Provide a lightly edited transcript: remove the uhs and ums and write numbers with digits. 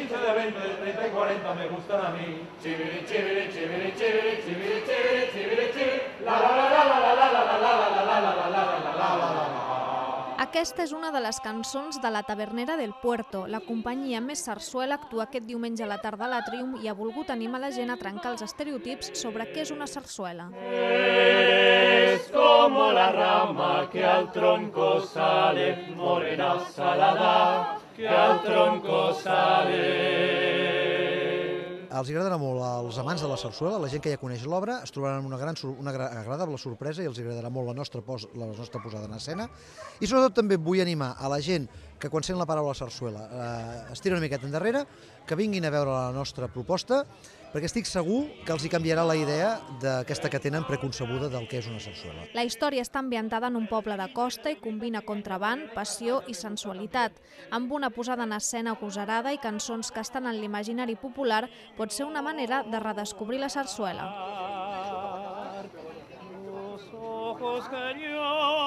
15 de 20, de 30 y 40 me gustan a mí. Chiviri, chiviri, chiviri, chiviri, chiviri, chiviri, chiviri, chiviri, la la la la la la la la la la la la la la la la la. Aquesta és una de les cançons de la Tavernera del Puerto. La companyia Més Sarsuela actua aquest diumenge a la tarda a l'Atrium i ha volgut animar la gent a trencar els estereotips sobre què és una sarsuela. Es como la rama que al tronco sale, morena salada, que al tronco sale. Els agradarà molt als amants de la sarsuela, la gent que ja coneix l'obra, es trobaran una agradable sorpresa i els agradarà molt la nostra posada en escena. I sobretot també vull animar a la gent que quan sent la paraula sarsuela es tira una miqueta endarrere, que vinguin a veure la nostra proposta, perquè estic segur que els hi canviarà la idea d'aquesta que tenen preconcebuda del que és una sarsuela. La història està ambientada en un poble de costa i combina contraband, passió i sensualitat. Amb una posada en escena agosarada i cançons que estan en l'imaginari popular, pot ser una manera de redescobrir la sarsuela.